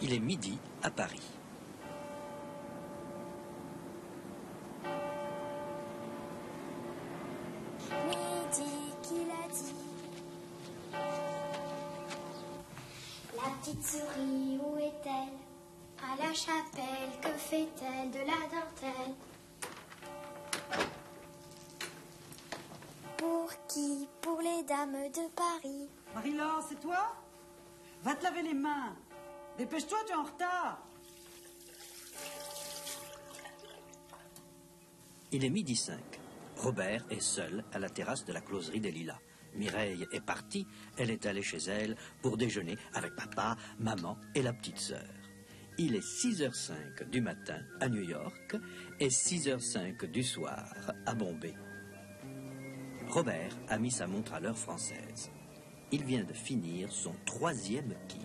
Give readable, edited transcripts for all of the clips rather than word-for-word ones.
Il est midi à Paris. Midi qu'il a dit. La petite souris, où est-elle? À la chapelle, que fait-elle? De la dentelle. Pour qui? Pour les dames de Paris. Marie-Laure, c'est toi? Va te laver les mains. Dépêche-toi, tu es en retard. Il est midi 5. Robert est seul à la terrasse de la closerie des Lilas. Mireille est partie, elle est allée chez elle pour déjeuner avec papa, maman et la petite sœur. Il est 6h05 du matin à New York et 6h05 du soir à Bombay. Robert a mis sa montre à l'heure française. Il vient de finir son 3e kir.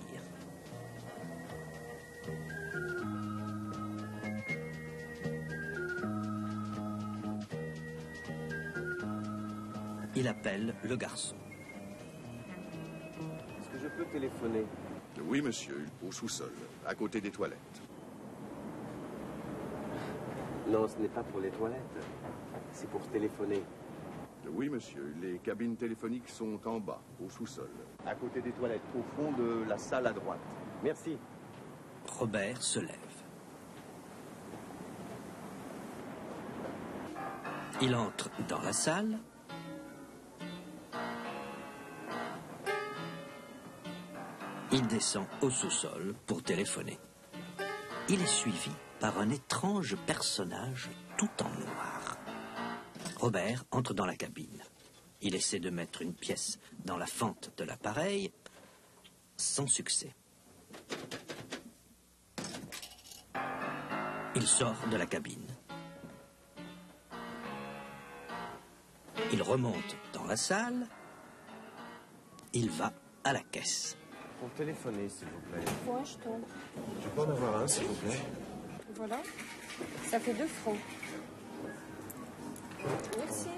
Il appelle le garçon. Est-ce que je peux téléphoner? Oui, monsieur, au sous-sol, à côté des toilettes. Non, ce n'est pas pour les toilettes. C'est pour téléphoner. Oui, monsieur, les cabines téléphoniques sont en bas, au sous-sol. À côté des toilettes, au fond de la salle à droite. Merci. Robert se lève. Il entre dans la salle. Il descend au sous-sol pour téléphoner. Il est suivi par un étrange personnage tout en noir. Robert entre dans la cabine. Il essaie de mettre une pièce dans la fente de l'appareil, sans succès. Il sort de la cabine. Il remonte dans la salle. Il va à la caisse. Pour téléphoner, s'il vous plaît. Faut un jeton. Je peux en avoir un, s'il vous plaît? Voilà. Ça fait 2 francs. Merci.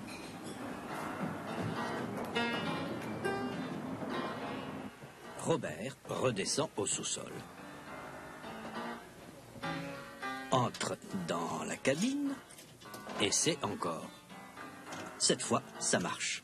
Robert redescend au sous-sol. Entre dans la cabine. Essaie encore. Cette fois, ça marche.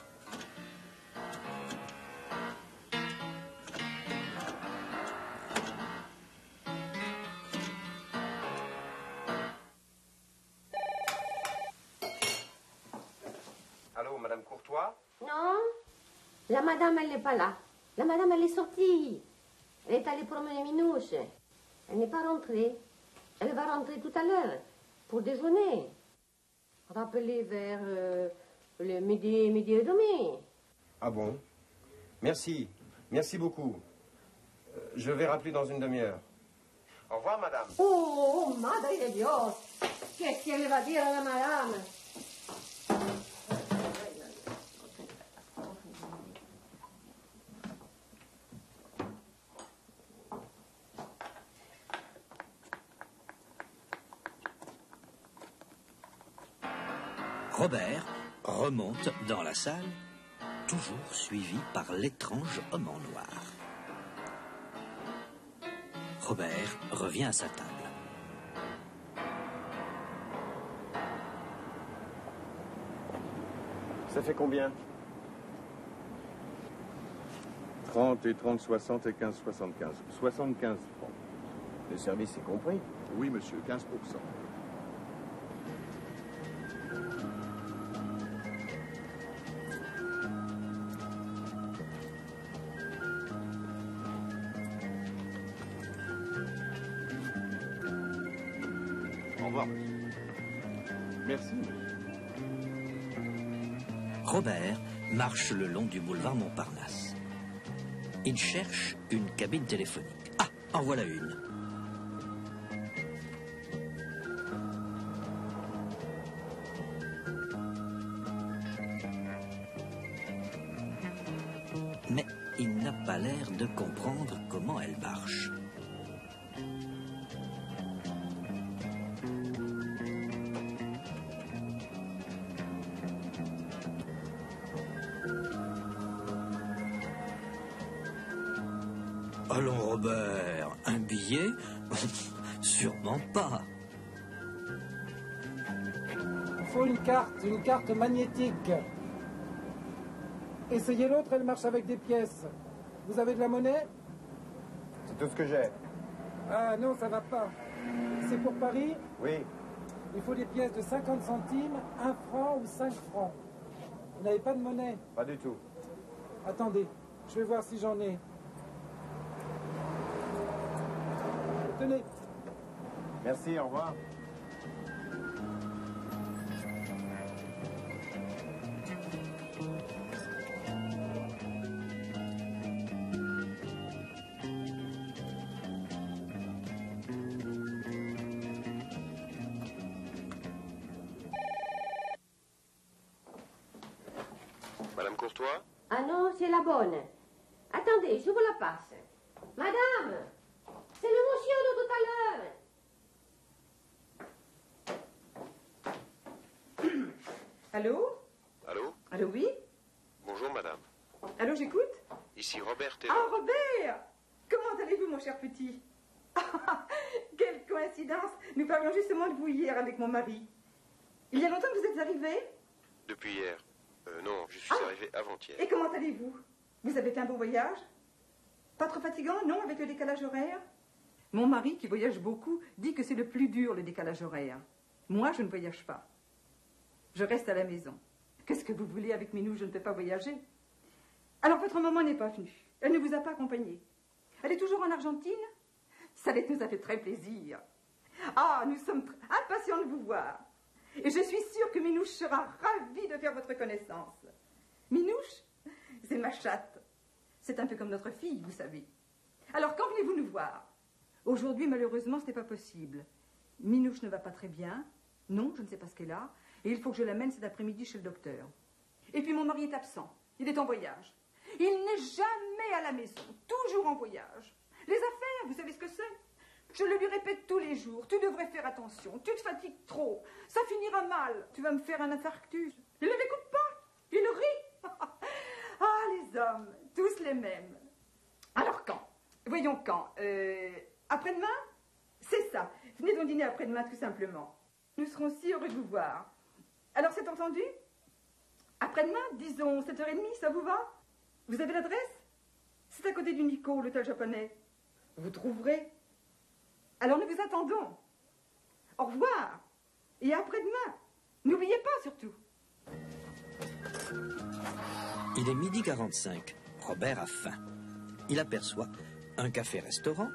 Allô, Madame Courtois? Non, la madame, elle n'est pas là. La madame, elle est sortie. Elle est allée promener Minouche. Elle n'est pas rentrée. Elle va rentrer tout à l'heure pour déjeuner. Rappelez vers le midi et demi. Ah bon? Merci. Merci beaucoup. Je vais rappeler dans une demi-heure. Au revoir, madame. Oh, madre de Dios. Qu'est-ce qu'elle va dire à la madame? Robert remonte dans la salle, toujours suivi par l'étrange homme en noir. Robert revient à sa table. Ça fait combien? 30 et 30, 60 et 15, 75. 75 francs. Le service est compris. Oui, monsieur, 15%. Au revoir, monsieur. Merci, monsieur. Robert marche le long du boulevard Montparnasse. Il cherche une cabine téléphonique. Ah, en voilà une. Mais il n'a pas l'air de comprendre comment elle marche. Allons, Robert, un billet? Sûrement pas. Il faut une carte magnétique. Essayez l'autre, elle marche avec des pièces. Vous avez de la monnaie? C'est tout ce que j'ai. Ah non, ça va pas. C'est pour Paris? Oui. Il faut des pièces de 50 centimes, 1 franc ou 5 francs. Vous n'avez pas de monnaie? Pas du tout. Attendez, je vais voir si j'en ai. Tenez. Merci, au revoir. Madame Courtois? Ah non, c'est la bonne. Attendez, je vous la passe. Madame, c'est le monsieur de tout à l'heure. Allô? Allô? Allô, oui? Bonjour, madame. Allô, j'écoute? Ici Robert Théron. Ah, Robert! Comment allez-vous, mon cher petit? Quelle coïncidence! Nous parlions justement de vous hier avec mon mari. Il y a longtemps que vous êtes arrivé? Depuis hier. Non, je suis arrivé avant-hier. Et comment allez-vous? Vous avez fait un beau voyage? Pas trop fatigant, non, avec le décalage horaire? Mon mari, qui voyage beaucoup, dit que c'est le plus dur, le décalage horaire. Moi, je ne voyage pas. Je reste à la maison. Qu'est-ce que vous voulez avec Minou? Je ne peux pas voyager. Alors, votre maman n'est pas venue. Elle ne vous a pas accompagné. Elle est toujours en Argentine? Ça nous a fait très plaisir. Ah, nous sommes impatients de vous voir. Et je suis sûre que Minouche sera ravie de faire votre connaissance. Minouche, c'est ma chatte. C'est un peu comme notre fille, vous savez. Alors, quand venez-vous nous voir? Aujourd'hui, malheureusement, ce n'est pas possible. Minouche ne va pas très bien. Non, je ne sais pas ce qu'elle a. Et il faut que je l'amène cet après-midi chez le docteur. Et puis mon mari est absent. Il est en voyage. Il n'est jamais à la maison. Toujours en voyage. Les affaires, vous savez ce que c'est? Je le lui répète tous les jours. Tu devrais faire attention. Tu te fatigues trop. Ça finira mal. Tu vas me faire un infarctus. Il ne m'écoute pas. Il rit. Ah, les hommes, tous les mêmes. Alors quand? Voyons quand. Après-demain? C'est ça. Venez donc dîner après-demain, tout simplement. Nous serons si heureux de vous voir. Alors, c'est entendu? Après-demain, disons 7h30, ça vous va? Vous avez l'adresse? C'est à côté du Nico, l'hôtel japonais. Vous trouverez. Alors, nous vous attendons. Au revoir. Et après-demain. N'oubliez pas, surtout. Il est 12h45. Robert a faim. Il aperçoit un café-restaurant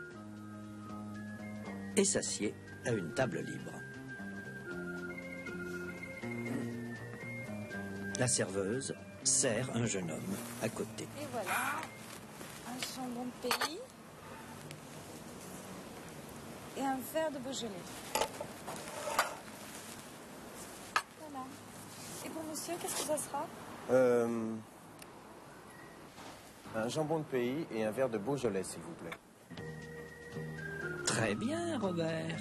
et s'assied à une table libre. La serveuse sert un jeune homme à côté. Et voilà, un jambon de pays et un verre de Beaujolais. Voilà. Et pour monsieur, qu'est-ce que ça sera? Un jambon de pays et un verre de Beaujolais, s'il vous plaît. Très bien, Robert.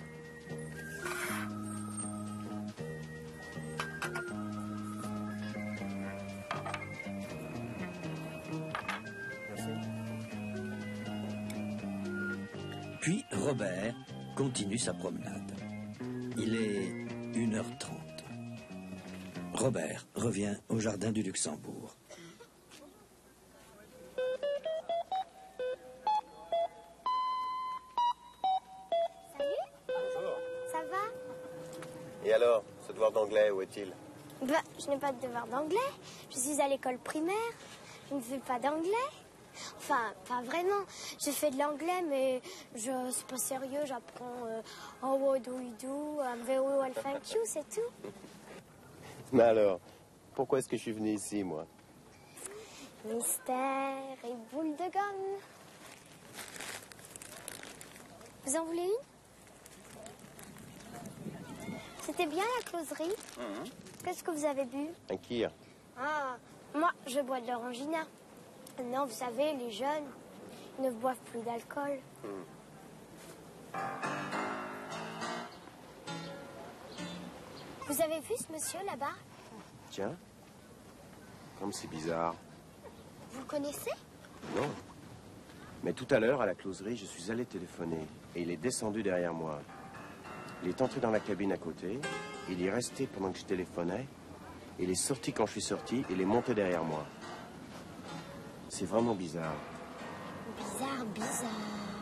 Puis Robert continue sa promenade. Il est 1h30. Robert revient au jardin du Luxembourg. Ça va? Et alors, ce devoir d'anglais, où est-il? Bah, je n'ai pas de devoir d'anglais. Je suis à l'école primaire. Je ne fais pas d'anglais. Enfin, pas vraiment. Je fais de l'anglais, mais c'est pas sérieux. J'apprends how do you do, very well, thank you, c'est tout. Mais alors, pourquoi est-ce que je suis venu ici, moi? Mystère et boule de gomme. Vous en voulez une? C'était bien la closerie. Qu'est-ce que vous avez bu? Un kir. Ah, moi, je bois de l'orangina. Non, vous savez, les jeunes, ils ne boivent plus d'alcool. Vous avez vu ce monsieur là-bas? Tiens, comme c'est bizarre. Vous le connaissez? Non. Mais tout à l'heure, à la closerie, je suis allé téléphoner et il est descendu derrière moi. Il est entré dans la cabine à côté, il est resté pendant que je téléphonais, il est sorti quand je suis sorti, il est monté derrière moi. C'est vraiment bizarre. Bizarre, bizarre.